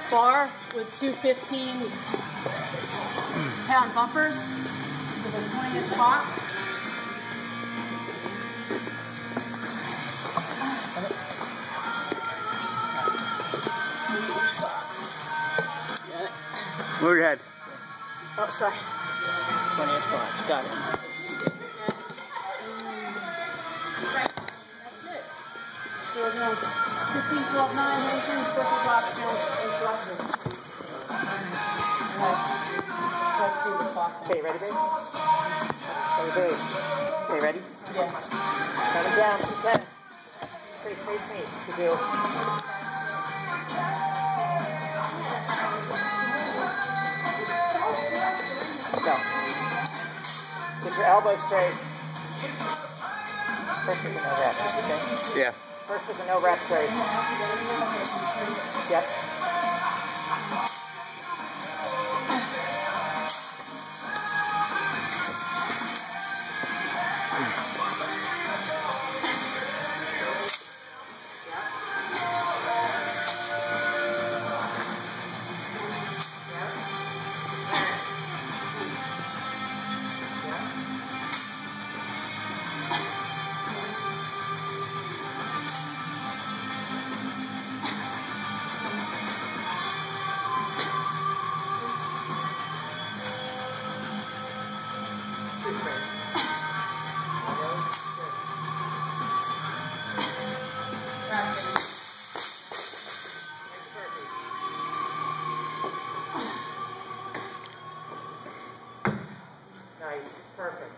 bar with two 15-pound bumpers. This is a 20-inch box. Move your head. Oh, sorry. 20-inch box. Got it. That's it. So we're going 15, 12, 9, hamstrings, circle box, counts, and thrusters. Okay, ready, babe? Hey, babe. Okay, ready? Yeah. Turn them down to 10. Face me. You do. Go. Get your elbows straight. First is a no rep, okay? Yeah. First is a no rep trace. Yep. Nice, perfect.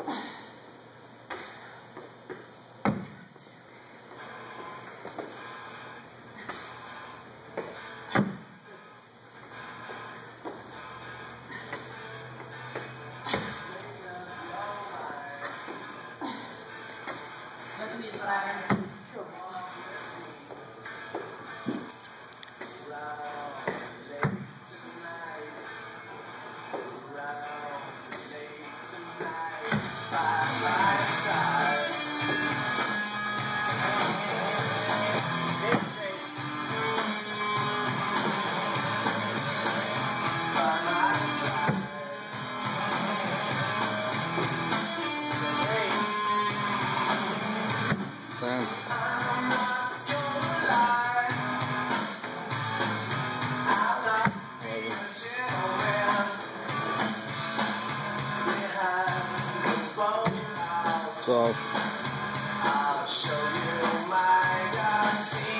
So. I'll show you my dark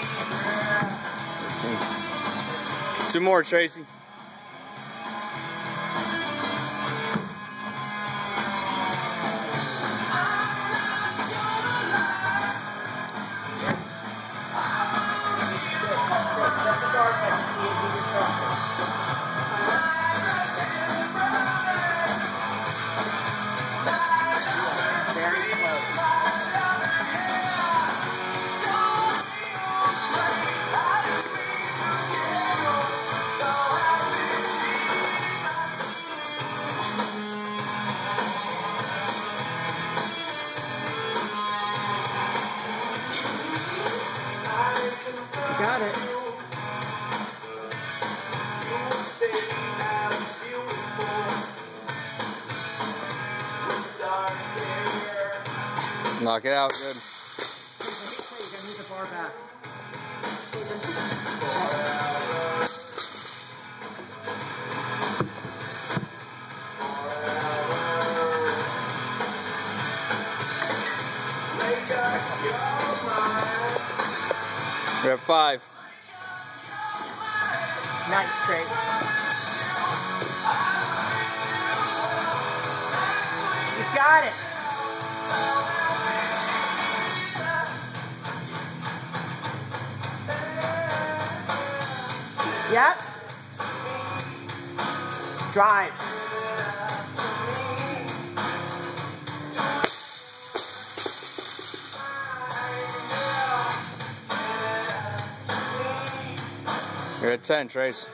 secret. 2 more, Tracy. Got it. Knock it out, good. You gotta move the bar back. We're at 5. Nice, Trace. You got it. Yep. Drive. You're at 10, Trace.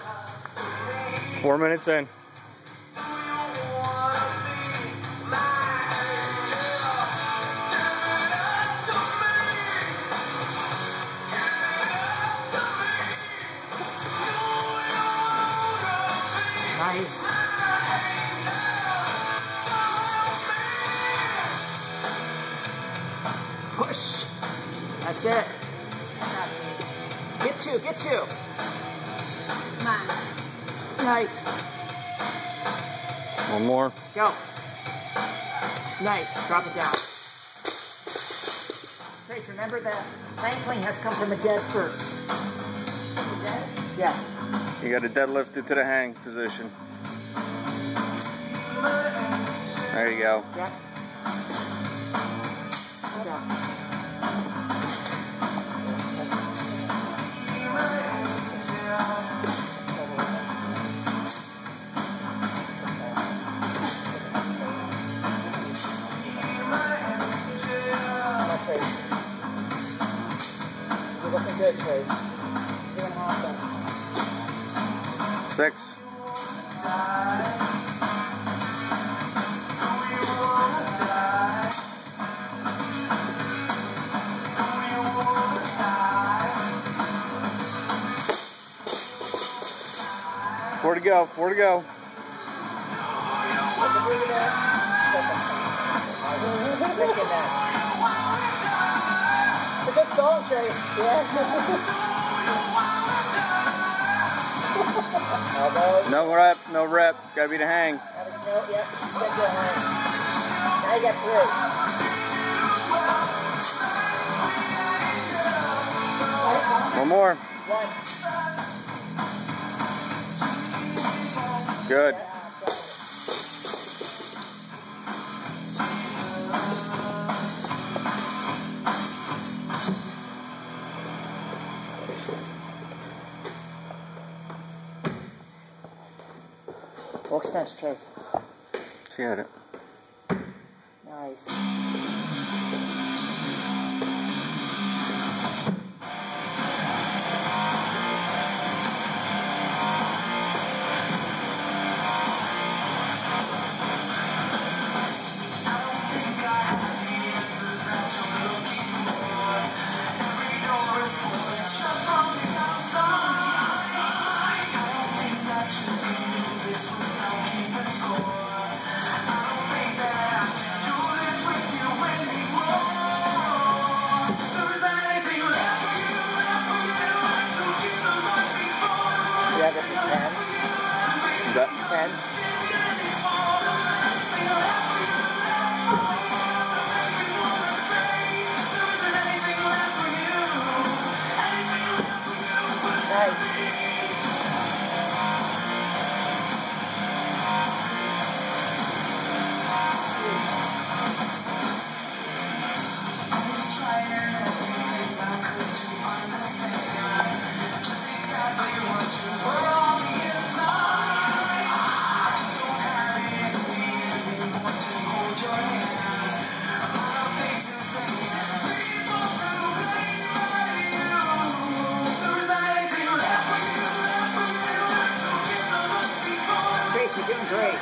4 minutes in. Nice. Push. That's it. Get two, get two. Come on. Nice. One more. Go. Nice. Drop it down. Trace, remember that ankling has to come from the dead first. The dead? Yes. You got to deadlift it to the hang position. There you go. Yep. Go. 6. Four to go. 4 to go. It's a good song, Trace. Yeah. No rep. No rep. Got to be the hang. Yep. Now you got 3. One more. 1. Good. Box bench, Trace. She had it. Nice. Yeah, this is 10. Is that 10. Nice. Trace, you're doing great.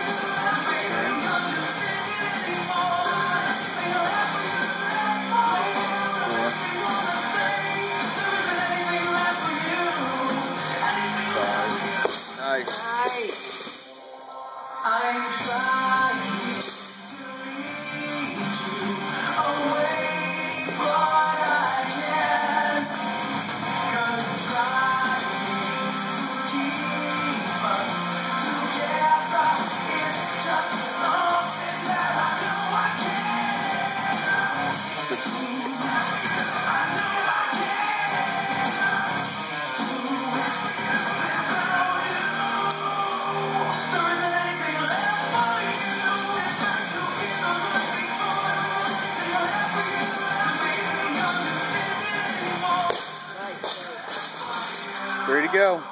nice? Nice. I'm trying to lead you away, but I can't. 'Cause trying to keep us together is just something that I know I can't do. I know I can't do without you. There isn't anything left for you. In fact, you've given us before. There's nothing left for you. We don't understand anymore. Nice. 3 to go.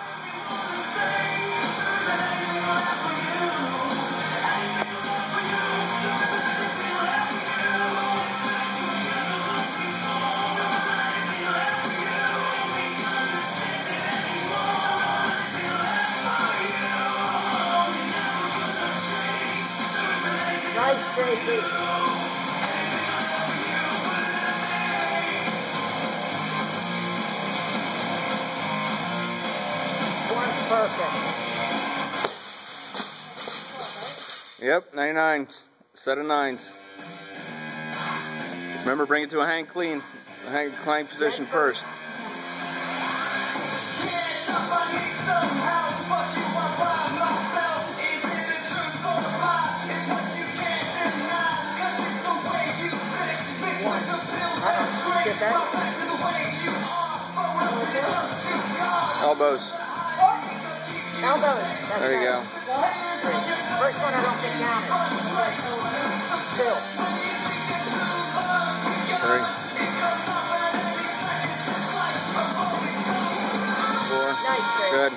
Nice, Tracy. One's perfect. Yep, 99s. Set of 9s. Remember, bring it to a hang clean position first. Get that? Elbows. Elbows. That's There you right. go. First one I don't think counted. 2. 3. 4. Nice, Trace. Good.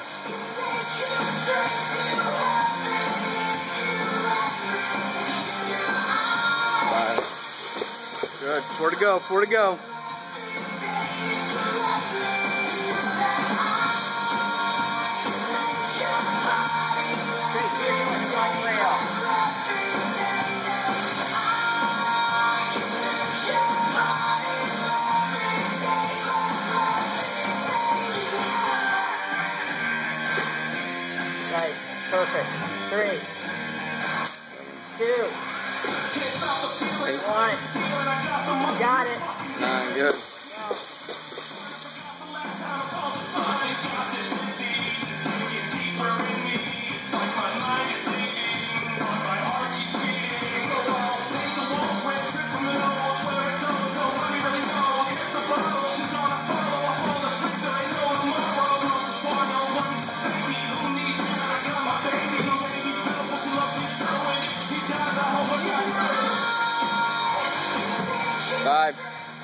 5. Good. 4 to go. 4 to go. Trace, you're doing slide rail. Nice. Perfect. 3, 2, 1. Got it. 9. Good. Five.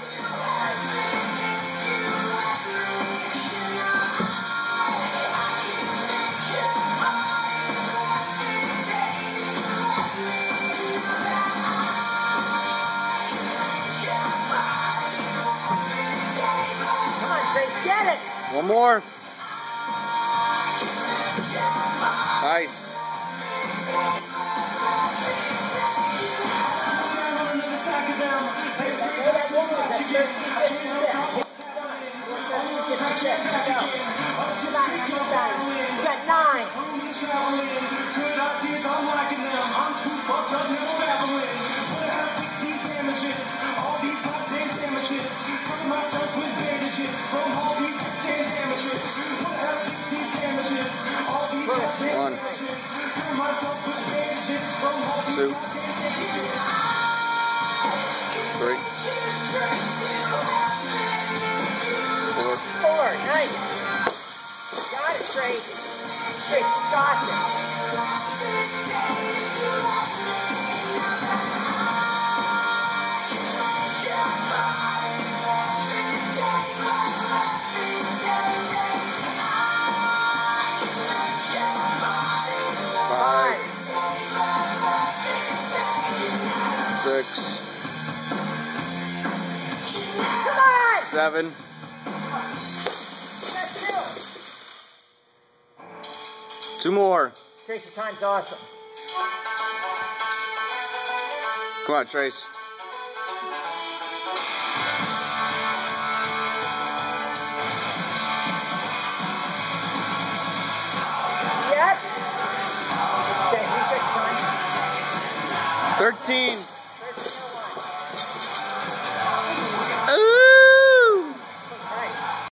Come on, Trace, get it. One more. Nice. You got 9. One. 2. 3. 4. 4. Nice. Got it, Trace. Trace, you got this. Five. 6. Come on. 7. That's 2. 2 more. Trace, your time's awesome. Come on, Trace. Yep. Okay, reset time. 13.